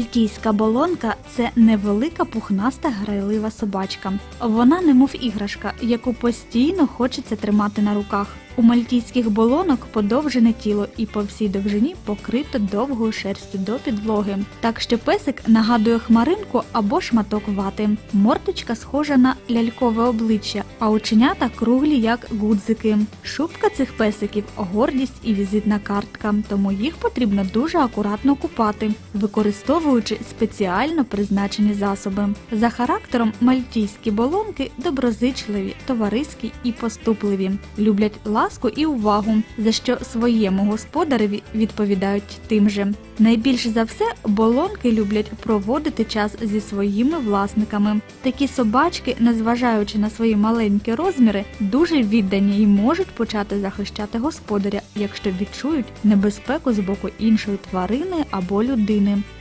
Мальтійська болонка – це невелика пухнаста грайлива собачка. Вона немов іграшка, яку постійно хочеться тримати на руках. У мальтійських болонок подовжене тіло і по всій довжині покрито довгою шерстю до підлоги. Так що песик нагадує хмаринку або шматок вати. Мордочка схожа на лялькове обличчя, а оченята круглі, як гудзики. Шубка цих песиків – гордість і візитна картка, тому їх потрібно дуже акуратно купати, використовуючи спеціально призначені засоби. За характером мальтійські болонки доброзичливі, товариські і поступливі. Люблять ласку і увагу, за що своєму господареві відповідають тим же. Найбільше за все болонки люблять проводити час зі своїми власниками. Такі собачки, незважаючи на свої маленькі розміри, дуже віддані і можуть почати захищати господаря, якщо відчують небезпеку з боку іншої тварини або людини.